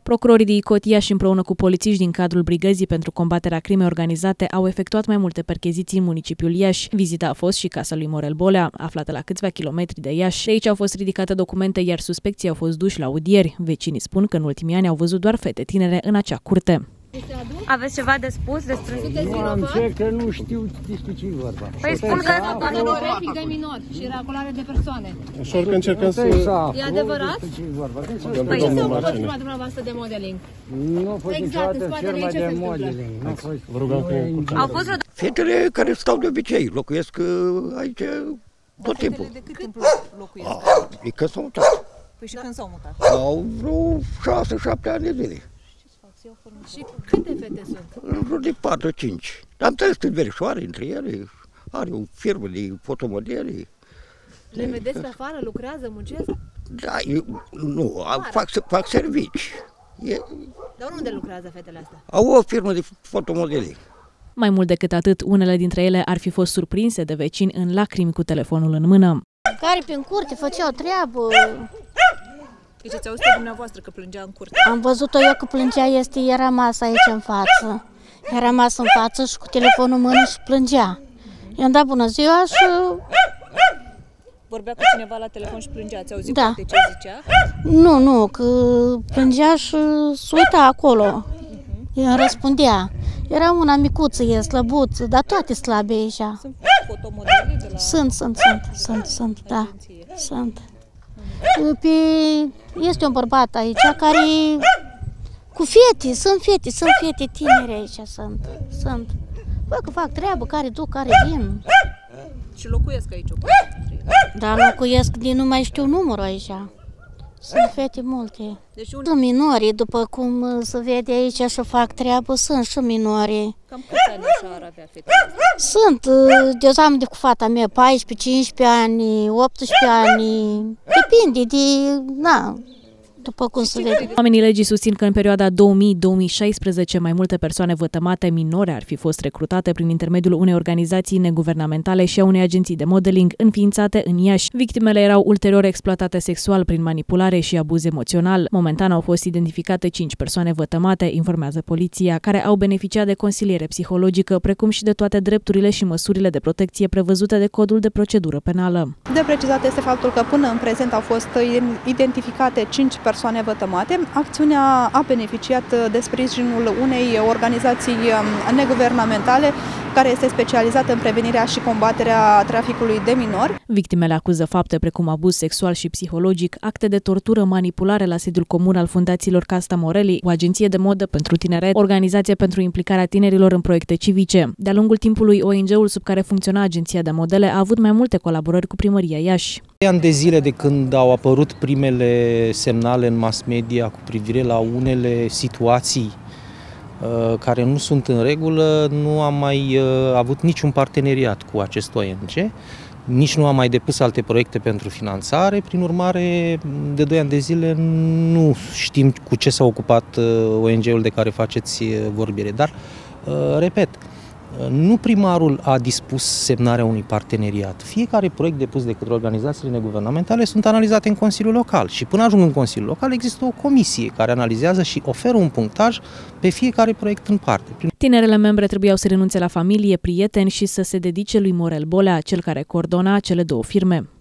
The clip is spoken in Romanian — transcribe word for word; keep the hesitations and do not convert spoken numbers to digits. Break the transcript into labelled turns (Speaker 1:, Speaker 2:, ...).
Speaker 1: Procurorii din Icot Iași împreună cu polițiști din cadrul Brigăzii pentru combaterea crimei organizate au efectuat mai multe percheziții în municipiul Iași. Vizita a fost și casa lui Morel Bolea, aflată la câțiva kilometri de Iași. De aici au fost ridicate documente, iar suspecții au fost duși la audieri. Vecinii spun că în ultimii ani au văzut doar fete tinere în acea curte.
Speaker 2: Aveți ceva de spus despre...
Speaker 3: Nu am ce, că nu știu despre ce e vorba.
Speaker 2: Păi spun că...
Speaker 4: trafic de minori și racolare de persoane.
Speaker 5: Așa că încercăm să...
Speaker 4: E adevărat?
Speaker 2: Păi
Speaker 4: ce s-a făcut firma dumneavoastră de modeling?
Speaker 3: Nu a fost niciodată firma de modeling.
Speaker 5: Vă rugăm cu...
Speaker 2: Au fost...
Speaker 6: Fetele care stau de obicei, locuiesc aici tot timpul.
Speaker 4: De cât timp locuiesc?
Speaker 6: E că s-au mutat.
Speaker 4: Păi și când s-au mutat?
Speaker 6: Au vreo șase șapte ani de zile.
Speaker 4: Și câte fete sunt?
Speaker 6: În jur de patru cinci. Am trăit în verișoare între ele. Are o firmă de fotomodele.
Speaker 4: Le vedeți pe afară? Lucrează? Muncesc?
Speaker 6: Da, eu, nu, fac, fac servici. E,
Speaker 4: Dar unde lucrează fetele astea?
Speaker 6: au o firmă de fotomodele.
Speaker 1: Mai mult decât atât, unele dintre ele ar fi fost surprinse de vecini în lacrimi cu telefonul în mână.
Speaker 7: Care prin curte făceau treabă.
Speaker 4: Deci ați auzit dumneavoastră că plângea în curte?
Speaker 7: Am văzut-o eu că plângea, este, era masă aici în față. Era masă în față și cu telefonul în mână și plângea. I-am dat bună ziua și...
Speaker 4: Vorbea cu cineva la telefon și plângea. Ați auzit
Speaker 7: Da.
Speaker 4: de ce zicea?
Speaker 7: Nu, nu, că plângea și se uita acolo. Îmi răspundea. Era una micuță, e slăbuță, dar toate slabe aici.
Speaker 4: Sunt fotomodele de la
Speaker 7: Sunt, sunt, sunt, sunt, sunt, da,
Speaker 4: agenție.
Speaker 7: sunt. Pe, este un bărbat aici care cu fete, sunt fete, sunt fete tinere aici, sunt, sunt. Bă, că fac treabă, care duc, care vin.
Speaker 4: Și locuiesc aici o parte dintre ele.
Speaker 7: Dar locuiesc din nu mai știu numărul aici. Sunt fete multe.
Speaker 4: Deci unde?
Speaker 7: Sunt minori, după cum se vede aici și fac treabă, sunt și minori.
Speaker 4: Cam câți ani așa ar avea fetele astea?
Speaker 7: Sunt, eu am de cu fata mea, paisprezece, cincisprezece ani, optsprezece ani, depinde de, na, după cum se vede.
Speaker 1: Oamenii legii susțin că în perioada două mii - două mii șaisprezece mai multe persoane vătămate minore ar fi fost recrutate prin intermediul unei organizații neguvernamentale și a unei agenții de modeling înființate în Iași. Victimele erau ulterior exploatate sexual prin manipulare și abuz emoțional. Momentan au fost identificate cinci persoane vătămate, informează poliția, care au beneficiat de consiliere psihologică, precum și de toate drepturile și măsurile de protecție prevăzute de Codul de Procedură Penală.
Speaker 8: De precizat este fătul că până în prezent au fost identificate cinci persoane vătămate. Acțiunea a beneficiat de sprijinul unei organizații neguvernamentale care este specializată în prevenirea și combaterea traficului de minori.
Speaker 1: Victimele acuză fapte precum abuz sexual și psihologic, acte de tortură, manipulare la sediul comun al fundațiilor Casta Morelli, o agenție de modă pentru tineret, organizație pentru implicarea tinerilor în proiecte civice. De-a lungul timpului, O N G-ul sub care funcționa agenția de modele a avut mai multe colaborări cu Primăria Iași.
Speaker 9: Ani de zile de când au apărut primele semnale în mass media cu privire la unele situații uh, care nu sunt în regulă, nu am mai uh, avut niciun parteneriat cu acest O N G, nici nu am mai depus alte proiecte pentru finanțare, prin urmare, de doi ani de zile nu știm cu ce s-a ocupat uh, O N G-ul de care faceți vorbire, dar, uh, repet, nu primarul a dispus semnarea unui parteneriat. Fiecare proiect depus de către organizațiile neguvernamentale sunt analizate în Consiliul Local și până ajung în Consiliul Local există o comisie care analizează și oferă un punctaj pe fiecare proiect în parte.
Speaker 1: Tinerele membre trebuiau să renunțe la familie, prieteni și să se dedice lui Morel Bolea, cel care coordona cele două firme.